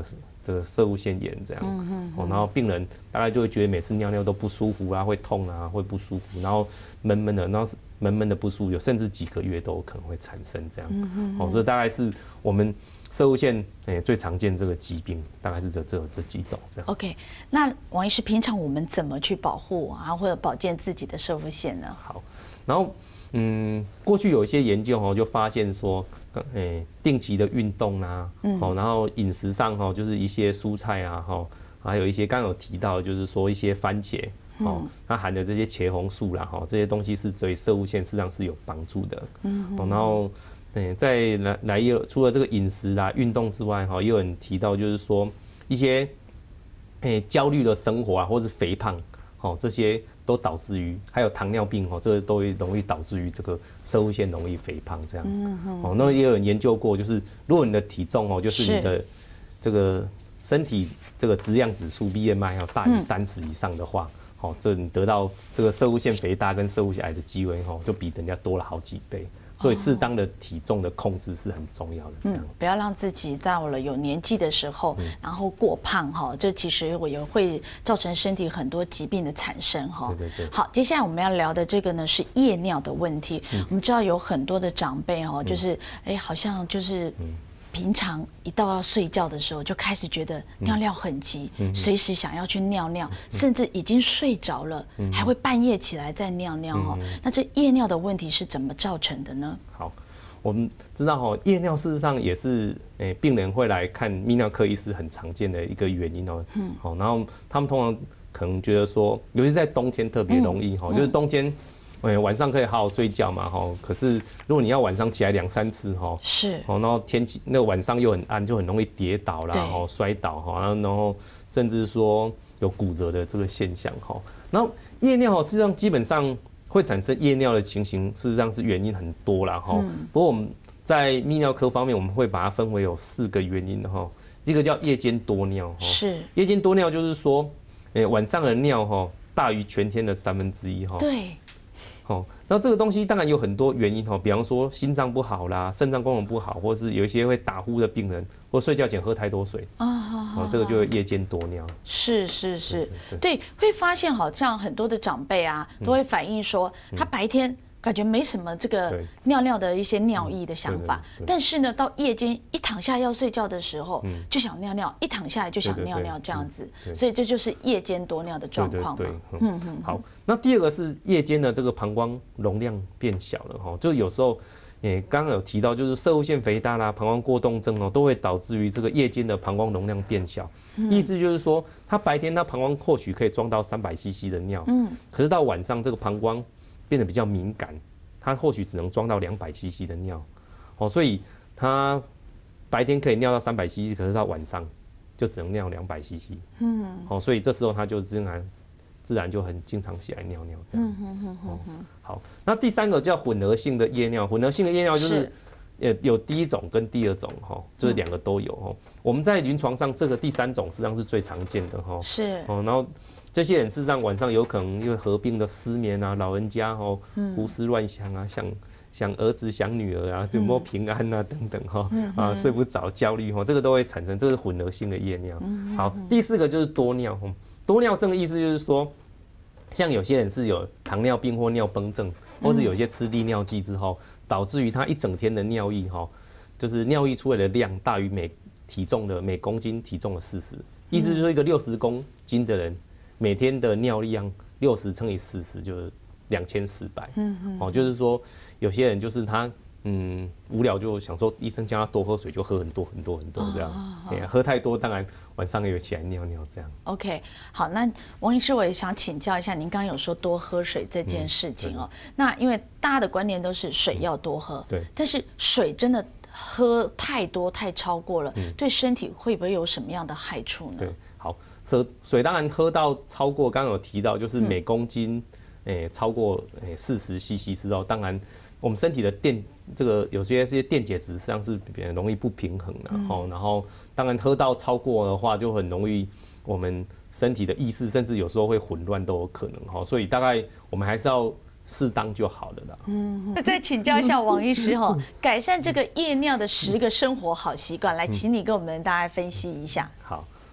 这个攝護腺炎这样，嗯嗯哦，然后病人大概就会觉得每次尿尿都不舒服啊，会痛啊，会不舒服，然后闷闷的，然后闷闷的不舒服，有甚至几个月都可能会产生这样，嗯嗯哦，这大概是我们攝護腺诶最常见这个疾病，大概是这这这几种这样。 OK， 那王医师，平常我们怎么去保护啊，或者保健自己的攝護腺呢？ 好，然后嗯，过去有一些研究哦，就发现说。诶、欸，定期的运动啊，嗯，好，然后饮食上哈，就是一些蔬菜啊，哈，还有一些刚刚有提到，就是说一些番茄，哦、嗯，它含的这些茄红素啦，哈，这些东西是对攝護腺实际上是有帮助的，嗯，然后，诶、欸，在来来有除了这个饮食啦、运动之外，哈，也有人提到就是说一些诶焦虑的生活啊，或是肥胖，哦，这些。都导致于还有糖尿病哦，这个都会容易导致于这个攝護腺容易肥胖这样。嗯嗯。哦，那也有人研究过，就是如果你的体重哦，就是你的这个身体这个质量指数 B M I 要大于三十以上的话，哦、嗯，这你得到这个攝護腺肥大跟攝護腺癌的机会哦，就比人家多了好几倍。所以适当的体重的控制是很重要的，这样、嗯、 不要让自己到了有年纪的时候，嗯、然后过胖哈，这其实我也会造成身体很多疾病的产生哈。 对对对。 好，接下来我们要聊的这个呢是夜尿的问题。嗯、我们知道有很多的长辈哈，就是哎、嗯，好像就是。嗯平常一到要睡觉的时候，就开始觉得尿尿很急，随、嗯、时想要去尿尿，嗯、甚至已经睡着了，嗯、还会半夜起来再尿尿哈。嗯、那这夜尿的问题是怎么造成的呢？ 好，我们知道哈，夜尿事实上也是诶、欸、病人会来看泌尿科医师很常见的一个原因哦。嗯。好，然后他们通常可能觉得说，尤其是在冬天特别容易哈，嗯、就是冬天。哎，晚上可以好好睡觉嘛，哈。可是如果你要晚上起来两三次，哈，是，哦，然后天气那个晚上又很暗，就很容易跌倒啦，然后摔倒，哈，然后甚至说有骨折的这个现象，哈。然后夜尿，事实上基本上会产生夜尿的情形，事实上是原因很多啦，哈。不过我们在泌尿科方面，我们会把它分为有四个原因的，哈。一个叫夜间多尿，是，夜间多尿就是说，哎，晚上的尿，哈，大于全天的三分之一，哈。对。哦，那这个东西当然有很多原因哈，比方说心脏不好啦，肾脏功能不好，或是有一些会打呼的病人，或睡觉前喝太多水啊，哦，这个就会夜间多尿。是是是，对，会发现好像很多的长辈啊，都会反映说，他白天感觉没什么这个尿尿的一些尿意的想法，但是呢，到夜间一躺下要睡觉的时候，就想尿尿，一躺下来就想尿尿这样子，所以这就是夜间多尿的状况嘛。嗯嗯。好，那第二个是夜间的这个膀胱容量变小了哈，就有时候，诶，刚刚有提到就是攝護腺肥大啦、膀胱过动症哦，都会导致于这个夜间的膀胱容量变小。意思就是说，他白天他膀胱或许可以装到三百 C C 的尿，嗯，可是到晚上这个膀胱变得比较敏感，它或许只能装到两百 C C 的尿，哦，所以它白天可以尿到三百 C C， 可是到晚上就只能尿两百 C C， 嗯，哦，所以这时候它就自然自然就很经常起来尿尿这样，嗯哼哼哼哼。好，那第三个叫混合性的夜尿，混合性的夜尿就是呃有第一种跟第二种哈，就是两个都有哈。我们在临床上这个第三种实际上是最常见的哈，是哦，然后。这些人事实上晚上有可能因为合并的失眠啊，老人家哦胡思乱想啊，想想儿子想女儿啊，有没有平安啊等等哈啊睡不着焦虑哈，这个都会产生，这是混合性的夜尿。好，第四个就是多尿，多尿症的意思就是说，像有些人是有糖尿病或尿崩症，或是有些吃利尿剂之后，导致于他一整天的尿液哈，就是尿液出来的量大于每体重的每公斤体重的四十，意思就是说一个六十公斤的人。每天的尿量六十乘以四十就是两千四百，嗯哦，就是说有些人就是他嗯无聊就想说医生叫他多喝水就喝很多很多很多这样，哦哦、喝太多当然晚上也有起来尿尿这样。OK， 好，那王医师我也想请教一下，您刚刚有说多喝水这件事情哦，嗯、那因为大家的观念都是水要多喝，嗯、对，但是水真的喝太多太超过了，嗯、对身体会不会有什么样的害处呢？对，好。水水当然喝到超过，刚刚有提到，就是每公斤，诶、欸、超过诶四十 C C 之后，当然我们身体的电这个有些这些电解质实际上是比较容易不平衡的，然后、嗯、然后当然喝到超过的话，就很容易我们身体的意识甚至有时候会混乱都有可能哈，所以大概我们还是要适当就好了啦。嗯，那再请教一下王医师哈，改善这个夜尿的十个生活好习惯，来，请你跟我们大家分析一下。好。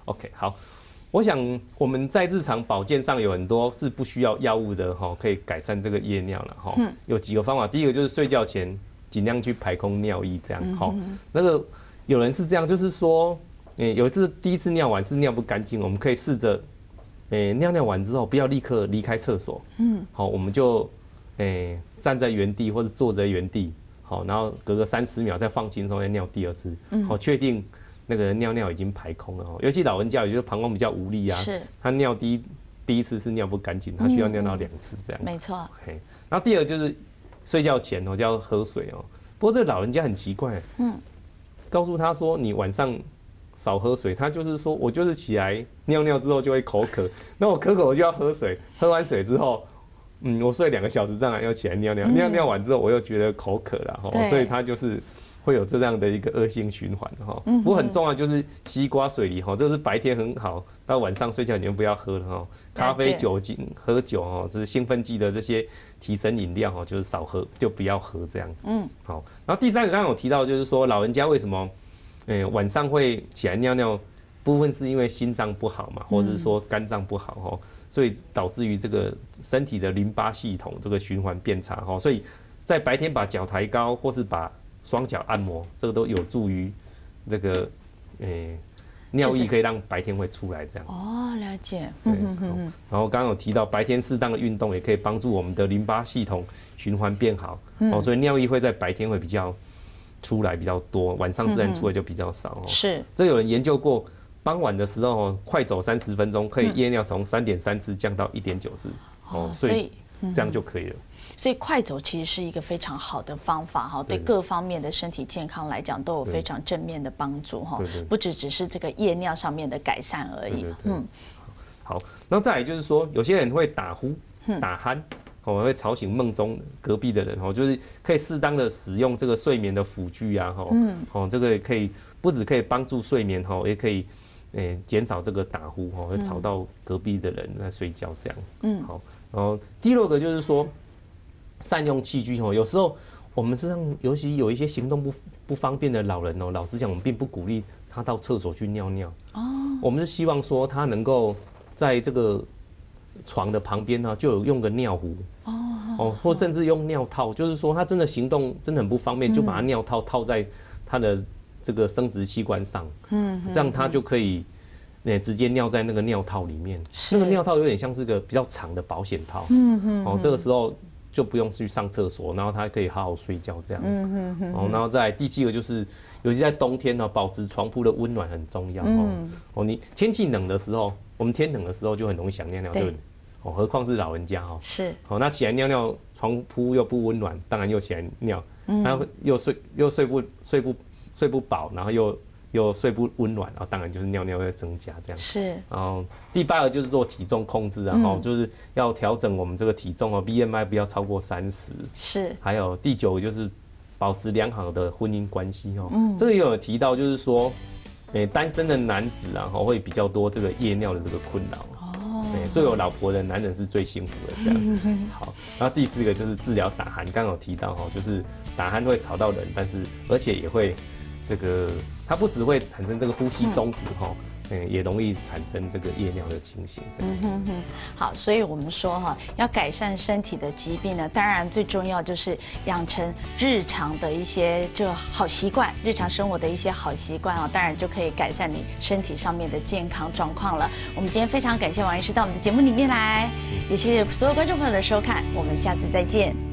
OK， 好。我想我们在日常保健上有很多是不需要药物的哈，可以改善这个夜尿了哈。嗯、有几个方法，第一个就是睡觉前尽量去排空尿液，这样哈。嗯、那个有人是这样，就是说，诶、欸，有一次第一次尿完是尿不干净，我们可以试着，诶、欸，尿尿完之后不要立刻离开厕所，嗯，好，我们就诶、欸、站在原地或者坐在原地，好，然后隔个三十秒再放轻松再尿第二次，好，确定。那个尿尿已经排空了，尤其老人家，也就是膀胱比较无力啊，是，他尿第一第一次是尿不干净，他需要尿到两次这样。 没错。 嘿，然后第二就是睡觉前哦就要喝水哦，不过这个老人家很奇怪，嗯，告诉他说你晚上少喝水，他就是说我就是起来尿尿之后就会口渴，那我渴渴我就要喝水，喝完水之后，嗯，我睡两个小时当然要起来尿尿，嗯、尿尿完之后我又觉得口渴了哈，所以他就是。会有这样的一个恶性循环哈，不过很重要就是西瓜水梨哈，这是白天很好，到晚上睡觉你就不要喝了哈。咖啡、酒精、喝酒哈，这是兴奋剂的这些提神饮料哈，就是少喝，就不要喝这样。嗯，好。然后第三个刚刚有提到就是说老人家为什么，诶晚上会起来尿尿，部分是因为心脏不好嘛，或者是说肝脏不好哈，所以导致于这个身体的淋巴系统这个循环变差哈，所以在白天把脚抬高或是把双脚按摩，这个都有助于这个，诶、欸，尿液可以让白天会出来这样。 哦，了解。 对。然后刚刚有提到，白天适当的运动也可以帮助我们的淋巴系统循环变好。嗯、哦，所以尿液会在白天会比较出来比较多，晚上自然出来就比较少。哦、 是。 这有人研究过，傍晚的时候哦，快走三十分钟，可以夜尿从三点三次降到一点九次。哦，所以这样就可以了。 所以快走其实是一个非常好的方法哈，对各方面的身体健康来讲都有非常正面的帮助哈，不只只是这个夜尿上面的改善而已。嗯， 好，那再来就是说，有些人会打呼、打鼾，哦，会吵醒梦中隔壁的人哦，就是可以适当的使用这个睡眠的辅具啊，哈，嗯，哦，这个可以不只可以帮助睡眠哈，也可以诶减少这个打呼哈，会吵到隔壁的人在睡觉这样。嗯，好，然后第六个就是说。善用器具哦，有时候我们实际上，尤其有一些行动不不方便的老人哦，老实讲，我们并不鼓励他到厕所去尿尿。哦，我们是希望说他能够在这个床的旁边呢，就有用个尿壶。哦，哦，或甚至用尿套，就是说他真的行动真的很不方便，就把他尿套套在他的这个生殖器官上。嗯，这样他就可以。欸、直接尿在那个尿套里面，那个尿套有点像是个比较长的保险套。嗯嗯，哦，这个时候。就不用去上厕所，然后他可以好好睡觉这样。嗯嗯嗯。哦，然后再来第七个就是，尤其在冬天呢，保持床铺的温暖很重要。嗯。哦，你天气冷的时候，我们天冷的时候就很容易想尿尿，对不对？哦，何况是老人家哦。 是。 好，那起来尿尿，床铺又不温暖，当然又起来尿，然后又睡又睡不睡不睡不饱，然后又。又睡不温暖，然后当然就是尿尿会增加这样。 是。 然后第八个就是做体重控制，然后就是要调整我们这个体重哦 ，B M I 不要超过三十。 是。 还有第九个就是保持良好的婚姻关系哦。嗯。这个也有提到，就是说，诶，单身的男子啊，会比较多这个夜尿的这个困扰。哦。对，所以有老婆的男人是最幸福的这样。好，然后第四个就是治疗打鼾，刚刚有提到哈，就是打鼾会吵到人，但是而且也会。这个它不只会产生这个呼吸中止哈，嗯，也容易产生这个夜尿的情形。嗯哼哼，好，所以我们说哈，要改善身体的疾病呢，当然最重要就是养成日常的一些这好习惯，日常生活的一些好习惯啊，当然就可以改善你身体上面的健康状况了。我们今天非常感谢王医师到我们的节目里面来，也谢谢所有观众朋友的收看，我们下次再见。